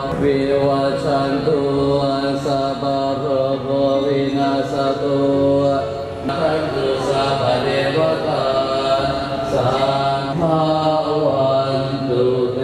วิวัชชันตุสัพพะโรโควินาศตุขันตุสัพพะเทวตาสัพพะวันตุเต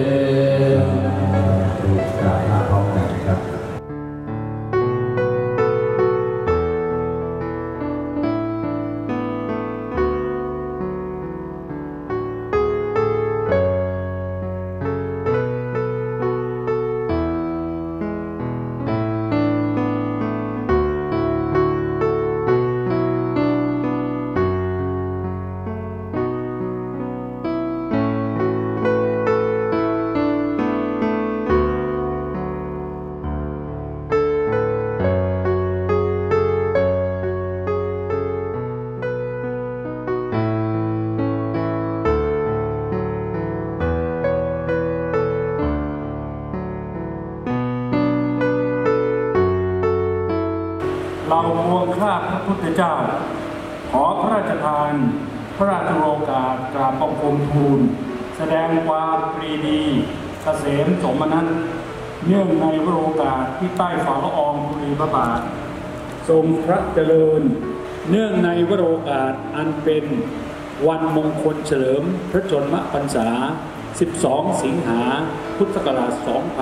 เราพวงข้าพระพุทธเจ้าขอพระราชทานพระราชโอกาสกราบบังคมทูลแสดงความปรีดีเกษมสมนัสเนื่องในวโรกาสที่ใต้ฝ่าละอองธุลีพระบาททรงพระเจริญเนื่องในวโรกาสอันเป็นวันมงคลเฉลิมพระชนมพรรษา 12 สิงหาพุทธศักราช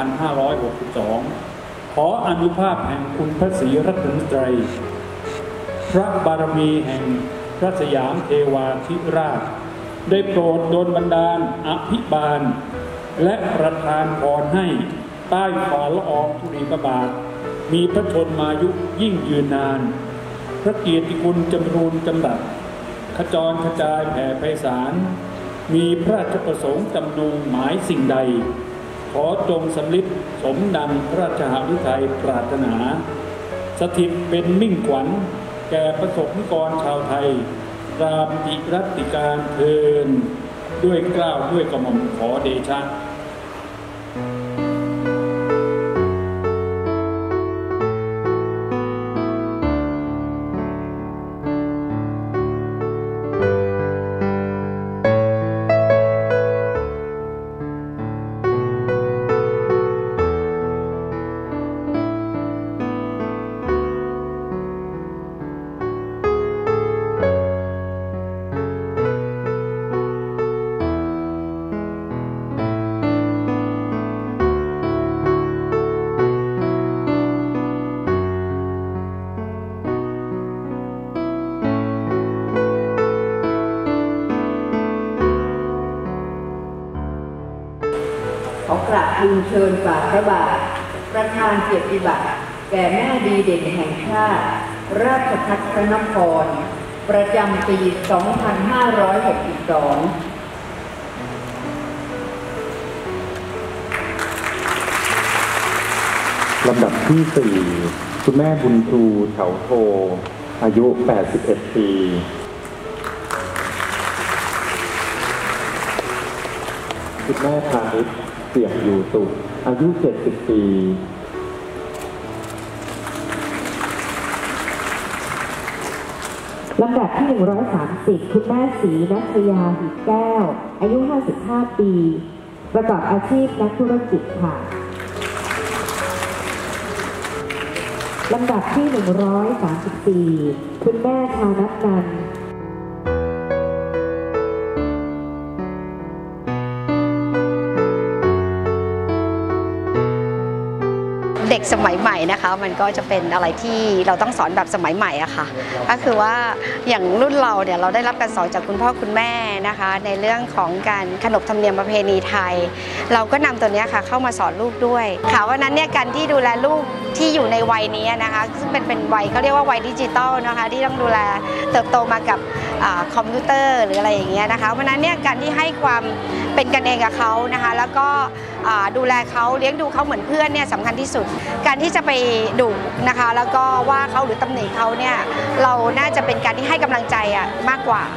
2562 ขออนุภาพแห่งคุณพระศรีรัตนตรัยพระบารมีแห่งพระสยามเทวาธิราชได้โปรดโดลบันดาลอภิบาลและประทานพรให้ใต้ฝ่าละอองธุลีพระบาทมีพระชนมายุยิ่งยืนนานพระเกียรติคุณจำรูนจำรัดขจรกระจายแผ่ไพศาลมีพระราชประสงค์จำนงหมายสิ่งใดขอจงสำลิดสมดังพระราชหฤทัยปรารถนาสถิตเป็นมิ่งขวัญแก่ประสบนิกรชาวไทยตามติรัตติการเทินด้วยเกล้าด้วยกระหม่อมขอเดชะขอกราบทูลเชิญฝ่าพระบาทประธานเกียรติบัตรแก่แม่ดีเด่นแห่งชาติราชภัฏพระนครประจำปี 2562 ลำดับที่ 4 คุณแม่บุญชูเฉาโทอายุ 81 ปีคุณแม่พาณิชย์เสี่ยมอยู่สุขอายุ 70 ปีลำดับที่ 130 คุณแม่ศรีนัทยาหิตแก้วอายุ 55 ปีประกอบอาชีพนักธุรกิจค่ะลำดับที่ 134 คุณแม่ชานัทนันเด็กสมัยใหม่นะคะมันก็จะเป็นอะไรที่เราต้องสอนแบบสมัยใหม่อะค่ะก็คือว่าอย่างรุ่นเราเนี่ยเราได้รับการสอนจากคุณพ่อคุณแม่นะคะในเรื่องของการขนบธรรมเนียมประเพณีไทยเราก็นำตัวนี้ค่ะเข้ามาสอนลูกด้วยค่ะวันนั้นเนี่ยการที่ดูแลลูกที่อยู่ในวัยนี้นะคะซึ่งเป็นวัยเขาเรียกว่าวัยดิจิตอลนะคะที่ต้องดูแลเติบโตมากับคอมพิวเตอร์หรืออะไรอย่างเงี้ยนะคะวันนั้นเนี่ยการที่ให้ความเป็นกันเองกับเขานะคะแล้วก็ดูแลเขาเลี้ยงดูเขาเหมือนเพื่อนเนี่ยสำคัญที่สุดการที่จะไปดุนะคะแล้วก็ว่าเขาหรือตำหนิเขาเนี่ยเราน่าจะเป็นการที่ให้กำลังใจมากกว่า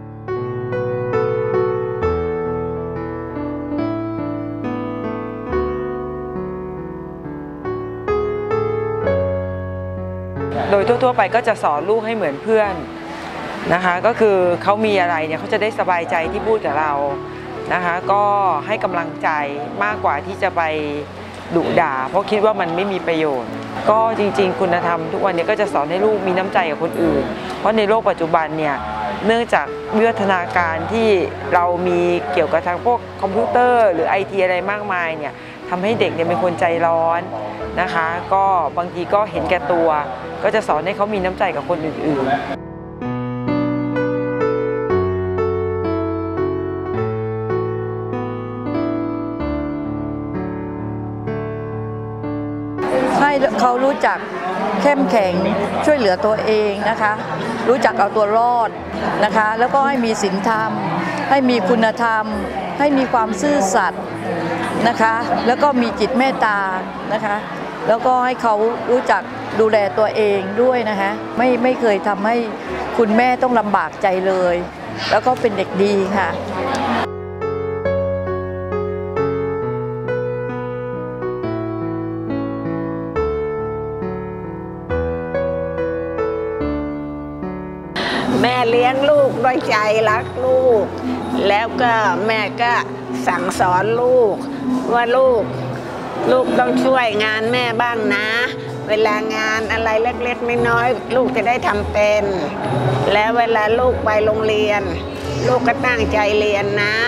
โดยทั่วๆไปก็จะสอนลูกให้เหมือนเพื่อนนะคะก็คือเขามีอะไรเนี่ยเขาจะได้สบายใจที่พูดกับเรานะคะก็ให้กำลังใจมากกว่าที่จะไปดุด่าเพราะคิดว่ามันไม่มีประโยชน์ก็จริงๆคุณธรรมทุกวันนี้ก็จะสอนให้ลูกมีน้ำใจกับคนอื่นเพราะในโลกปัจจุบันเนี่ยเนื่องจากวิวัฒนาการที่เรามีเกี่ยวกับทางพวกคอมพิวเตอร์หรือITอะไรมากมายเนี่ยทำให้เด็กเนี่ยเป็นคนใจร้อนนะคะก็บางทีก็เห็นแก่ตัวก็จะสอนให้เขามีน้ำใจกับคนอื่นๆให้เขารู้จักเข้มแข็งช่วยเหลือตัวเองนะคะรู้จักเอาตัวรอดนะคะแล้วก็ให้มีศีลธรรมให้มีคุณธรรมให้มีความซื่อสัตย์นะคะแล้วก็มีจิตเมตตานะคะแล้วก็ให้เขารู้จักดูแลตัวเองด้วยนะคะไม่เคยทำให้คุณแม่ต้องลำบากใจเลยแล้วก็เป็นเด็กดีค่ะแม่เลี้ยงลูกด้วยใจรักลูกแล้วก็แม่ก็สั่งสอนลูกว่าลูกต้องช่วยงานแม่บ้างนะเวลางานอะไรเล็กๆน้อยๆลูกจะได้ทำเป็นแล้วเวลาลูกไปโรงเรียนลูกก็ตั้งใจเรียนนะ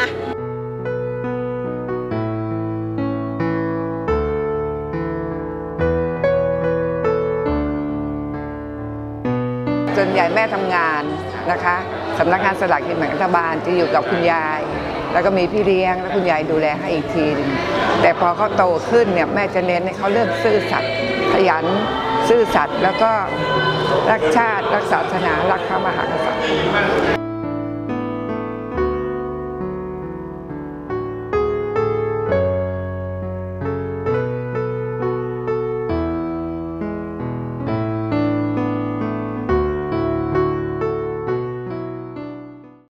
ส่วนใหญ่แม่ทำงานนะคะสำนักงานสลากกินแบ่งรัฐบาลจะอยู่กับคุณยายแล้วก็มีพี่เลี้ยงแล้วคุณยายดูแลให้อีกทีนึงแต่พอเขาโตขึ้นเนี่ยแม่จะเน้นให้เขาเริ่มซื่อสัตย์ขยันซื่อสัตย์แล้วก็รักชาติรักศาสนารักพระมหากษัตริย์